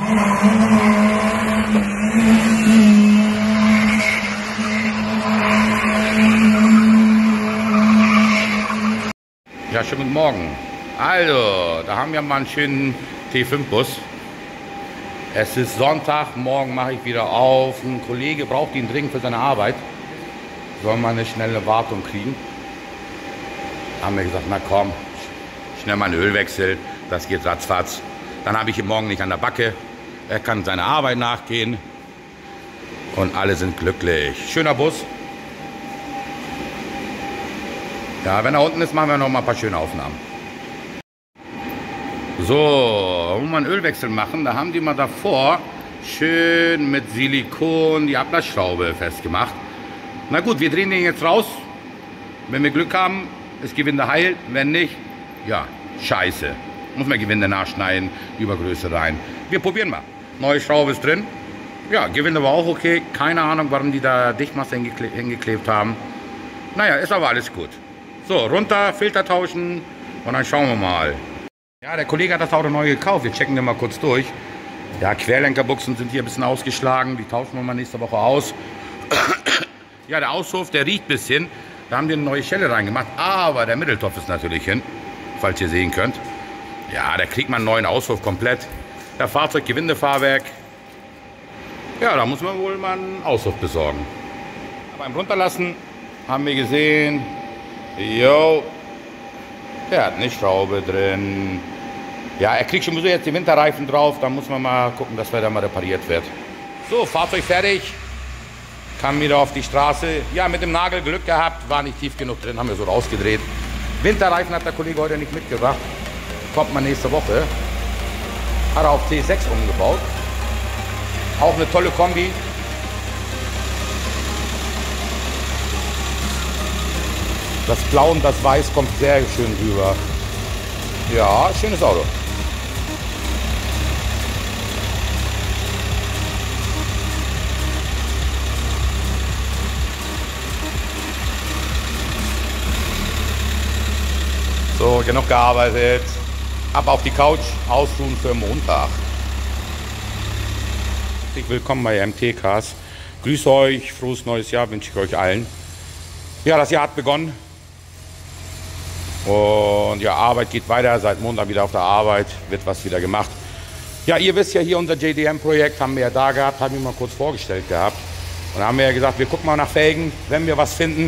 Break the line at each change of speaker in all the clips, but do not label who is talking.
Ja, schönen guten Morgen. Also, da haben wir mal einen schönen T5-Bus. Es ist Sonntag, morgen mache ich wieder auf. Ein Kollege braucht ihn dringend für seine Arbeit. Soll mal eine schnelle Wartung kriegen. Da haben wir gesagt, na komm, schnell mal einen Ölwechsel, das geht ratzfatz. Dann habe ich ihn morgen nicht an der Backe. Er kann seiner Arbeit nachgehen. Und alle sind glücklich. Schöner Bus. Ja, wenn er unten ist, machen wir noch mal ein paar schöne Aufnahmen. So, wollen wir einen Ölwechsel machen, da haben die mal davor schön mit Silikon die Ablassschraube festgemacht. Na gut, wir drehen den jetzt raus. Wenn wir Glück haben, ist Gewinde heil. Wenn nicht, ja, scheiße. Muss man Gewinde nachschneiden, Übergröße rein. Wir probieren mal. Neue Schraube ist drin. Ja, Gewinde war auch okay. Keine Ahnung, warum die da Dichtmasse hingeklebt haben. Naja, ist aber alles gut. So, runter, Filter tauschen und dann schauen wir mal. Ja, der Kollege hat das Auto neu gekauft. Wir checken den mal kurz durch. Ja, Querlenkerbuchsen sind hier ein bisschen ausgeschlagen. Die tauschen wir mal nächste Woche aus. Ja, der Auspuff, der riecht ein bisschen. Da haben wir eine neue Schelle reingemacht. Aber der Mitteltopf ist natürlich hin, falls ihr sehen könnt. Ja, da kriegt man einen neuen Auspuff komplett. Der Fahrzeug-Gewindefahrwerk. Ja, da muss man wohl mal einen Auspuff besorgen. Beim Runterlassen haben wir gesehen, jo, der hat eine Schraube drin. Ja, er kriegt schon so jetzt die Winterreifen drauf. Da muss man mal gucken, dass der da mal repariert wird. So, Fahrzeug fertig. Kam wieder auf die Straße. Ja, mit dem Nagel Glück gehabt. War nicht tief genug drin, haben wir so rausgedreht. Winterreifen hat der Kollege heute nicht mitgebracht. Kommt mal nächste Woche. Hat er auf T6 umgebaut. Auch eine tolle Kombi. Das Blau und das Weiß kommt sehr schön rüber. Ja, schönes Auto. So, genug gearbeitet. Ab auf die Couch, ausruhen für Montag. Willkommen bei MT-Cars. Grüße euch, frohes neues Jahr wünsche ich euch allen. Ja, das Jahr hat begonnen. Und ja, Arbeit geht weiter, seit Montag wieder auf der Arbeit, wird was wieder gemacht. Ja, ihr wisst ja hier, unser JDM-Projekt haben wir ja da gehabt, haben wir mal kurz vorgestellt gehabt. Und da haben wir ja gesagt, wir gucken mal nach Felgen, wenn wir was finden,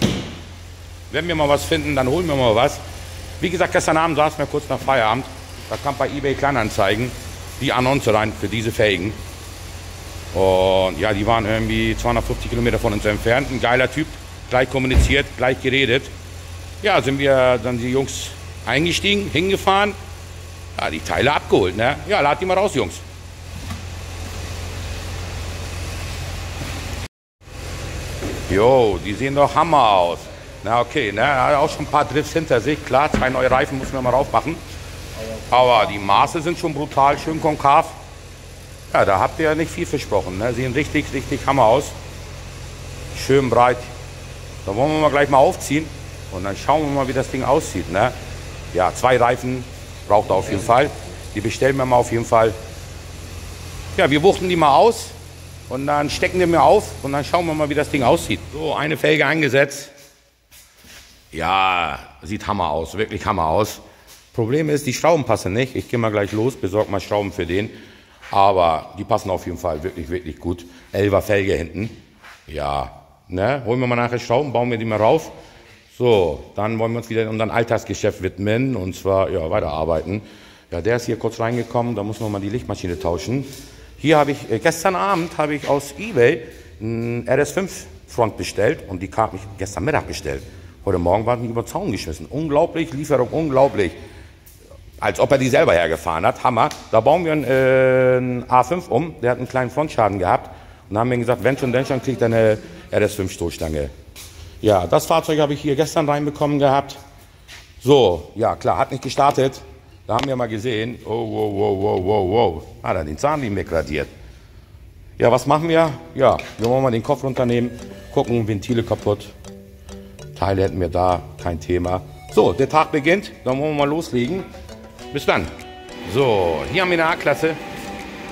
dann holen wir mal was. Wie gesagt, gestern Abend saßen wir kurz nach Feierabend, da kam bei eBay Kleinanzeigen die Annonce rein für diese Felgen. Und ja, die waren irgendwie 250 Kilometer von uns entfernt, ein geiler Typ, gleich kommuniziert, gleich geredet. Ja, sind wir dann die Jungs eingestiegen, hingefahren, ja, die Teile abgeholt, ne? Ja, lad die mal raus, Jungs. Jo, die sehen doch Hammer aus. Na okay, ne? Hat auch schon ein paar Drifts hinter sich, klar, 2 neue Reifen müssen wir mal drauf machen. Aber die Maße sind schon brutal, schön konkav. Ja, da habt ihr ja nicht viel versprochen, ne? Sehen richtig, richtig Hammer aus. Schön breit. Da wollen wir mal gleich mal aufziehen. Und dann schauen wir mal, wie das Ding aussieht. Ne? Ja, 2 Reifen braucht er auf jeden Fall. Die bestellen wir mal auf jeden Fall. Ja, wir wuchten die mal aus und dann stecken wir mir auf und dann schauen wir mal, wie das Ding aussieht. So, eine Felge eingesetzt. Ja, sieht Hammer aus, wirklich Hammer aus. Problem ist, die Schrauben passen nicht. Ich gehe mal gleich los, besorge mal Schrauben für den. Aber die passen auf jeden Fall wirklich, wirklich gut. 11er Felge hinten. Ja, ne? Holen wir mal nachher Schrauben, bauen wir die mal rauf. So, dann wollen wir uns wieder in unserem Alltagsgeschäft widmen und zwar ja, weiterarbeiten. Ja, der ist hier kurz reingekommen, da muss man mal die Lichtmaschine tauschen. Hier habe ich, gestern Abend habe ich aus eBay einen RS5 Front bestellt und die kam ich gestern Mittag bestellt. Heute Morgen waren die über den Zaun geschmissen. Unglaublich, Lieferung unglaublich. Als ob er die selber hergefahren hat, Hammer. Da bauen wir einen A5 um, der hat einen kleinen Frontschaden gehabt. Und dann haben wir gesagt, wenn schon, denn schon, kriegt er eine RS5 Stoßstange. Ja, das Fahrzeug habe ich hier gestern reinbekommen gehabt. So, ja klar, hat nicht gestartet. Da haben wir mal gesehen, oh, wow. Hat er den Zahnriemen wegradiert. Ja, was machen wir? Ja, wir wollen mal den Kopf runternehmen, gucken, Ventile kaputt. Teile hätten wir da, kein Thema. So, der Tag beginnt, dann wollen wir mal loslegen. Bis dann. So, hier haben wir eine A-Klasse.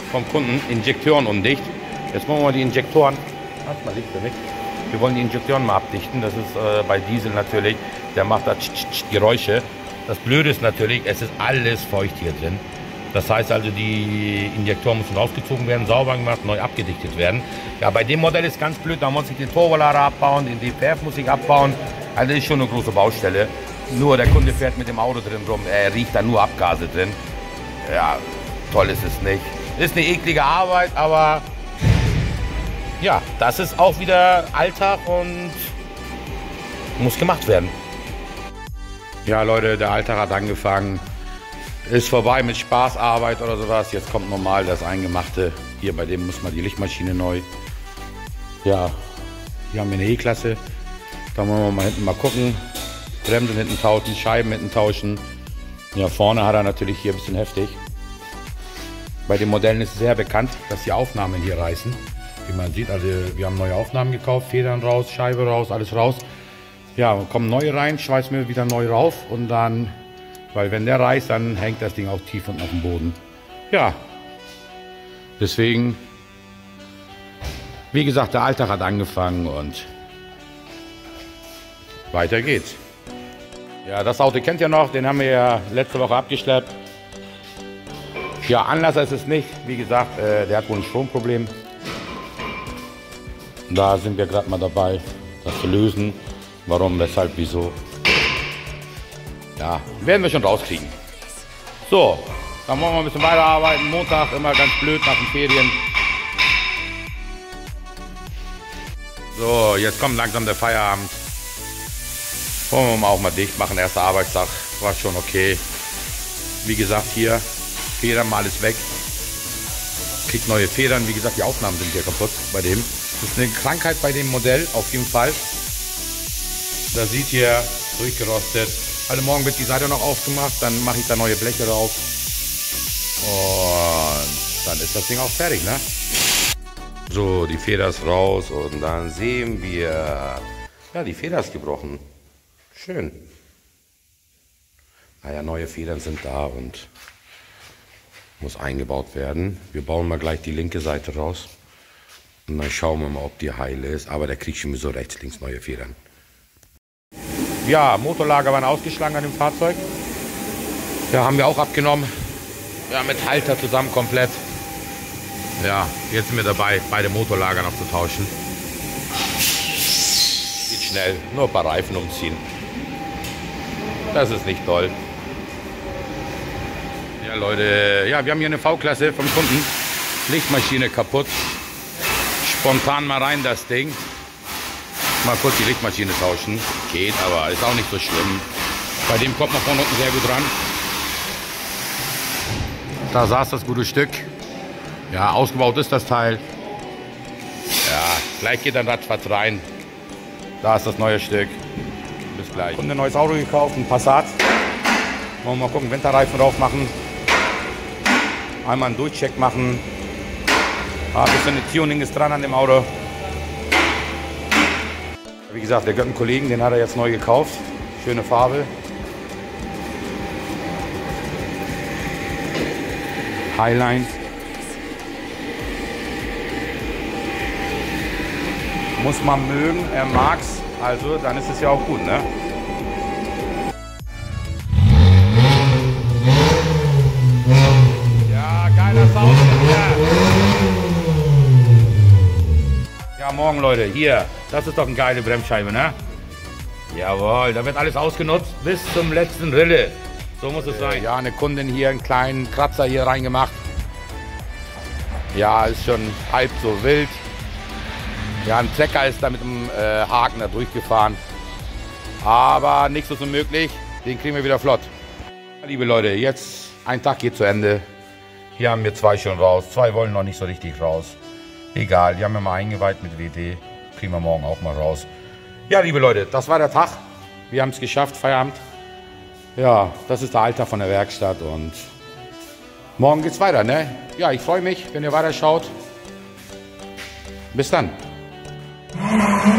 vom Kunden, Injekteuren undicht. Jetzt machen wir mal die Injektoren. Mal liegt er nicht. Wir wollen die Injektoren mal abdichten. Das ist bei Diesel natürlich, der macht da Geräusche. Das Blöde ist natürlich, es ist alles feucht hier drin. Das heißt also, die Injektoren müssen rausgezogen werden, sauber gemacht, neu abgedichtet werden. Ja, bei dem Modell ist ganz blöd, da muss ich den Turbolader abbauen, den DPF muss ich abbauen. Also das ist schon eine große Baustelle. Nur der Kunde fährt mit dem Auto drin rum, er riecht da nur Abgase drin. Ja, toll ist es nicht. Ist eine eklige Arbeit, aber ja, das ist auch wieder Alltag und muss gemacht werden. Ja Leute, der Alltag hat angefangen. Ist vorbei mit Spaßarbeit oder sowas. Jetzt kommt normal das Eingemachte. Hier bei dem muss man die Lichtmaschine neu. Ja, hier haben wir eine E-Klasse. Da wollen wir mal hinten mal gucken. Bremsen hinten tauschen, Scheiben hinten tauschen. Ja, vorne hat er natürlich hier ein bisschen heftig. Bei den Modellen ist es sehr bekannt, dass die Aufnahmen hier reißen. Wie man sieht, also wir haben neue Aufnahmen gekauft, Federn raus, Scheibe raus, alles raus. Ja, kommen neue rein, schweißen wir wieder neu rauf und dann, weil wenn der reißt, dann hängt das Ding auch tief unten auf dem Boden. Ja, deswegen, wie gesagt, der Alltag hat angefangen und weiter geht's. Ja, das Auto kennt ihr noch, den haben wir ja letzte Woche abgeschleppt. Ja, Anlasser ist es nicht, wie gesagt, der hat wohl ein Stromproblem. Da sind wir gerade mal dabei, das zu lösen. Warum, weshalb, wieso. Ja, werden wir schon rauskriegen. So, dann wollen wir ein bisschen weiterarbeiten. Montag immer ganz blöd nach den Ferien. So, jetzt kommt langsam der Feierabend. Wollen wir auch mal dicht machen. Erster Arbeitstag war schon okay. Wie gesagt, hier Federn mal alles weg. Kriegt neue Federn. Wie gesagt, die Aufnahmen sind hier kaputt bei dem. Das ist eine Krankheit bei dem Modell, auf jeden Fall. Da sieht ihr, durchgerostet. Heute Morgen wird die Seite noch aufgemacht, dann mache ich da neue Bleche drauf. Und dann ist das Ding auch fertig, ne? So, die Feder ist raus und dann sehen wir, ja, die Feder ist gebrochen. Schön. Naja, neue Federn sind da und muss eingebaut werden. Wir bauen mal gleich die linke Seite raus. Und dann schauen wir mal, ob die heil ist. Aber der kriegt schon so rechts, links neue Federn. Ja, Motorlager waren ausgeschlagen an dem Fahrzeug. Ja, haben wir auch abgenommen. Ja, mit Halter zusammen komplett. Ja, jetzt sind wir dabei, beide Motorlager noch zu tauschen. Geht schnell, nur ein paar Reifen umziehen. Das ist nicht toll. Ja, Leute, ja, wir haben hier eine V-Klasse vom Kunden. Lichtmaschine kaputt. Spontan mal rein das Ding. Mal kurz die Lichtmaschine tauschen. Geht, aber ist auch nicht so schlimm. Bei dem kommt man von unten sehr gut ran. Da saß das gute Stück. Ja, ausgebaut ist das Teil. Ja, gleich geht dann ratzfatz rein. Da ist das neue Stück. Bis gleich. Und ein neues Auto gekauft, ein Passat. Wollen wir mal gucken, Winterreifen drauf machen. Einmal einen Durchcheck machen. Ein bisschen Tuning ist dran an dem Auto. Wie gesagt, der gehört einem Kollegen, den hat er jetzt neu gekauft. Schöne Farbe. Highline. Muss man mögen, er mag's. Also, dann ist es ja auch gut, ne? Ja, geiler Sound hier. Ja, morgen, Leute, hier. Das ist doch eine geile Bremsscheibe, ne? Jawohl, da wird alles ausgenutzt bis zum letzten Rille. So muss es sein. Ja, eine Kundin hier, einen kleinen Kratzer hier reingemacht. Ja, ist schon halb so wild. Ja, ein Trecker ist da mit dem Haken da durchgefahren. Aber nichts ist unmöglich. Den kriegen wir wieder flott. Liebe Leute, jetzt ein Tag geht zu Ende. Hier haben wir 2 schon raus. 2 wollen noch nicht so richtig raus. Egal, die haben wir mal eingeweiht mit WD. Kriegen wir morgen auch mal raus. Ja, liebe Leute, das war der Tag. Wir haben es geschafft, Feierabend. Ja, das ist der Alltag von der Werkstatt und morgen geht's weiter, ne? Ja, ich freue mich, wenn ihr weiter schaut. Bis dann.